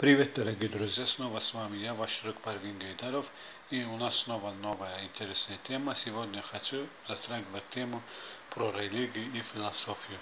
Привет, дорогие друзья, снова с вами я, ваш друг Парвин Гайдаров, и у нас снова новая интересная тема. Сегодня хочу затрагивать тему про религию и философию.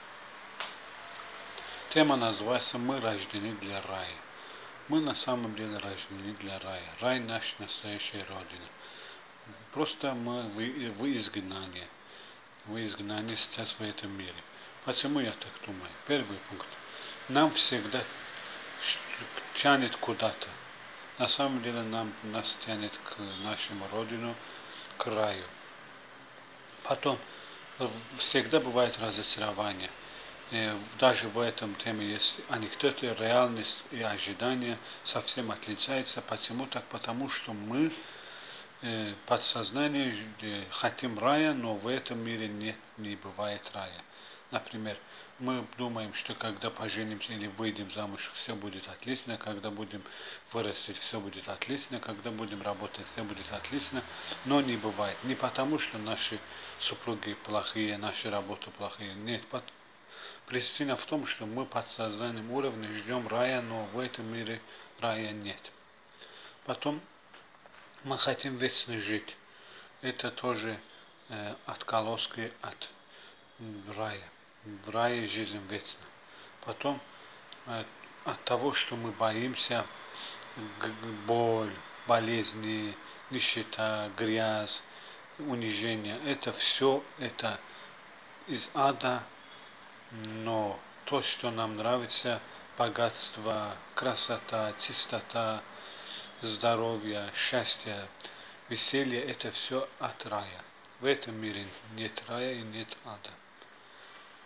Тема называется «Мы рождены для рая». Мы на самом деле рождены для рая. Рай наша настоящая родина. Просто мы в изгнании. В изгнании сейчас в этом мире. Почему я так думаю? Первый пункт. Нам всегда тянет куда-то. На самом деле нас тянет к нашему родину, к раю. Потом всегда бывает разочарование. Даже в этом теме есть анекдоты, реальность и ожидания совсем отличаются. Почему так? Потому что мы подсознание хотим рая, но в этом мире не бывает рая. Например, мы думаем, что когда поженимся или выйдем замуж, все будет отлично, когда будем вырастить, все будет отлично, когда будем работать, все будет отлично, но не бывает. Не потому, что наши супруги плохие, наши работы плохие. Нет, причина в том, что мы подсознательным уровнем ждем рая, но в этом мире рая нет. Потом мы хотим вечно жить. Это тоже отголоски от рая. В рае жизнь вечна. Потом от того, что мы боимся, боль, болезни, нищета, грязь, унижение, это все это из ада, но то, что нам нравится, богатство, красота, чистота, здоровье, счастье, веселье, это все от рая. В этом мире нет рая и нет ада.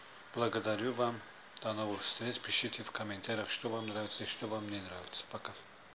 Благодарю вам. До новых встреч. Пишите в комментариях, что вам нравится и что вам не нравится. Пока.